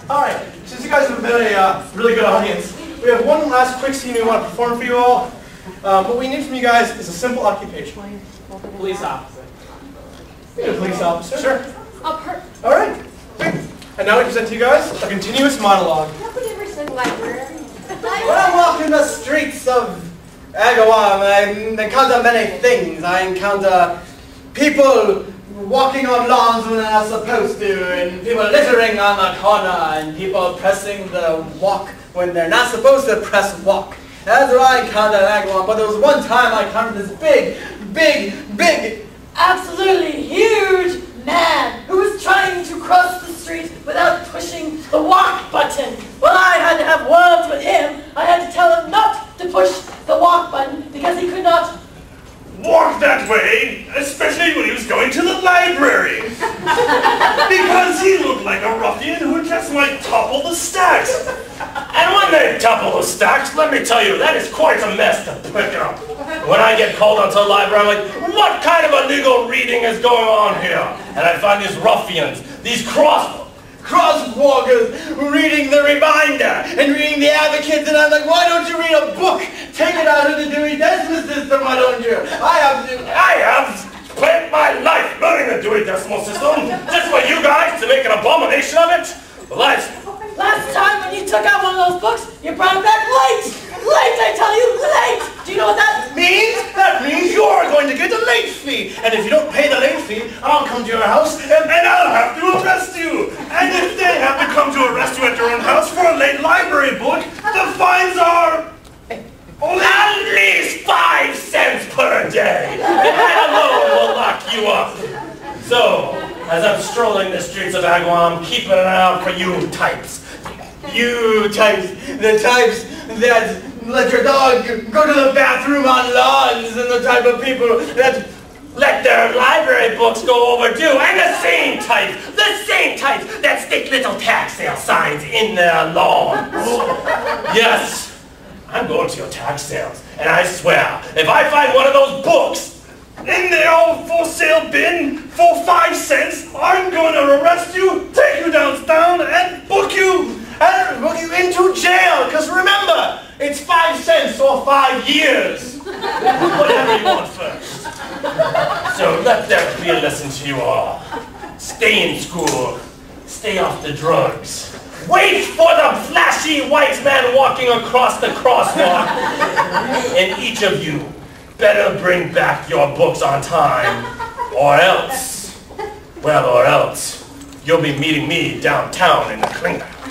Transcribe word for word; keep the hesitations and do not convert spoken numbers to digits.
All right, since you guys have been a uh, really good audience, we have one last quick scene we want to perform for you all. Um, what we need from you guys is a simple occupation. Police officer. You're a police officer. Sure. Oh, all right. And now we present to you guys a continuous monologue. Nobody ever said library. When I walk in the streets of Agawam, I encounter many things. I encounter people walking on lawns when they're not supposed to, and people littering on the corner, and people pressing the walk when they're not supposed to press walk. That's what I encountered at Agawam. But there was one time I encountered this big, big, big, absolutely huge man who was trying to cross the street without pushing the walk button. Well, I had to have words with him. I had to tell him not to push the walk button because he could not walk that way, especially when he was going to the library. Because he looked like a ruffian who just might topple the stacks. And when they topple the stacks, let me tell you, that is quite a mess to pick up. When I get called onto the library, I'm like, what kind of illegal reading is going on here? And I find these ruffians, these cross crosswalkers reading the Reminder and reading the Advocate, and I'm like, why don't you read a book? Take it out of the Dewey Decimal System, why don't you? I have to, I have spent my life learning the Dewey Decimal System just for you guys to make an abomination of it? Well, that's... Last time when you took out one of those books, you brought it back late! Late, I tell you, late! Do you know what that means? That means you're going to get a late fee. And if you don't pay the late fee, I'll come to your house and, and I'll have to arrest you. And if they have to come to arrest you at your own house for a late library book, the fines are only at least five cents per day. And that alone will lock you up. So, as I'm strolling the streets of Agawam, keeping an eye out for you types. You types, the types that let your dog go to the bathroom on lawns, and the type of people that let their library books go overdue, and the same types, the same types that stick little tax sale signs in their lawns. Yes, I'm going to your tax sales, and I swear, if I find one of those books in the old for sale bin for five cents, I'm going to arrest you, take you downtown, and book you. And book you into jail, because remember, it's five cents or five years. Whatever you want first. So let that be a lesson to you all. Stay in school. Stay off the drugs. Wait for the flashy white man walking across the crosswalk. And each of you better bring back your books on time, or else, well, or else, you'll be meeting me downtown in the cleaner.